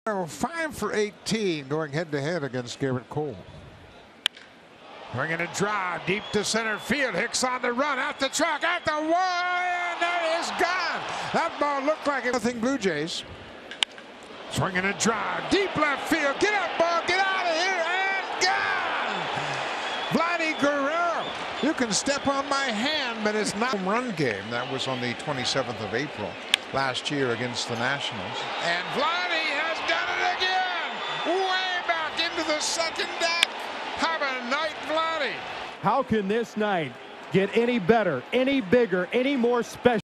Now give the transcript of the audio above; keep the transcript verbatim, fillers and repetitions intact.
Five for eighteen going head-to-head against Garrett Cole. Bringing a drive deep to center field. Hicks on the run, out the track, at the wall, and that is gone. That ball looked like it. Nothing Blue Jays. Swinging a drive, deep left field. Get up, ball, get out of here, and gone. Vladimir Guerrero. You can step on my hand, but it's not. Home run game. That was on the twenty-seventh of April last year against the Nationals. And Vladdy has done it again. Way back into the second deck. Have a night, Vladdy. How can this night get any better, any bigger, any more special?